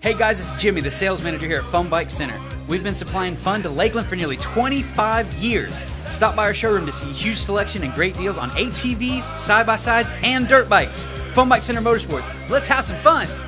Hey guys, it's Jimmy, the sales manager here at Fun Bike Center. We've been supplying fun to Lakeland for nearly 25 years. Stop by our showroom to see a huge selection and great deals on ATVs, side-by-sides, and dirt bikes. Fun Bike Center Motorsports. Let's have some fun!